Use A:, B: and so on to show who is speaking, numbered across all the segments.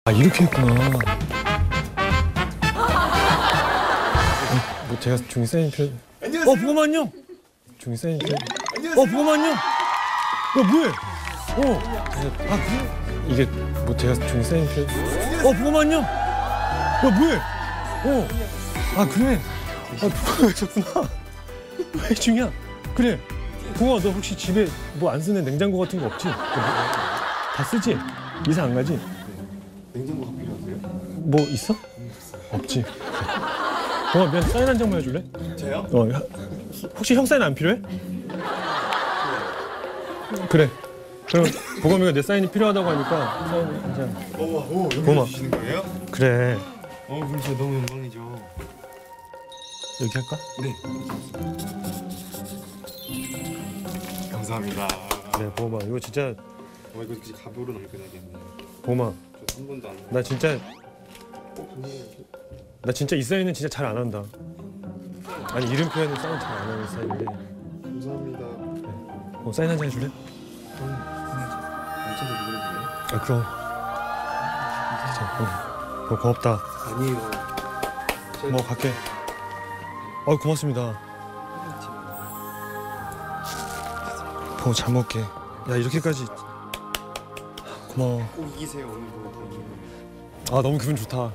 A: 아, 이렇게 했구나. 뭐 제가 종이 사인 필요.
B: 안녕하세요.
A: 보고만 안녕. 종이 사인 필요. 보고만 안녕. 뭐해? 아, 그래? 이게 뭐 제가 종이 사인 필요. 보고만 안녕. 뭐해? 아, 그래? 보고만 줬구나. 왜 중이야? 그래. 동아, 너 혹시 집에 뭐 안 쓰는 냉장고 같은 거 없지? 다 쓰지? 이사 안 가지?
B: 냉장고가 필요하세요?
A: 뭐 있어? 없지. 동아, 미안, 사인 한 장만 해줄래?
B: 저요?
A: 혹시 형 사인 안 필요해? 그래. 그럼 보검이가 내 사인이 필요하다고 하니까 사인 한 장.
B: 오,
A: 고마워.
B: 여기 주시는 거예요?
A: 그래.
B: 그럼 진짜 너무 영광이죠.
A: 여기 할까?
B: 네. 감사합니다.
A: 네, 보검아, 이거 진짜
B: 이거 진짜 가보로 남겨놔야겠네.
A: 보검아,
B: 저 한 번도 안.
A: 나 진짜 이 사인은 진짜 잘 안 한다. 아니, 이름 표현은 사인 잘 안 하는 스타일인데.
B: 감사합니다.
A: 사인 한 장 해줄래?
B: 앉혀서 이거를 돼요?
A: 아, 그럼. 진짜, 고맙다.
B: 아니에요.
A: 뭐 갈게. 고맙습니다. 보고 잘 먹게. 야, 이렇게까지 고마워.
B: 꼭 이기세요 오늘도.
A: 아, 너무 기분 좋다.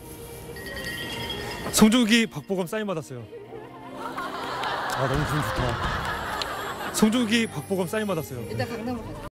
A: 송중기 박보검 사인 받았어요. 아, 너무 기분 좋다. 송중기 박보검 사인 받았어요.
C: 일단 강남으로 가자.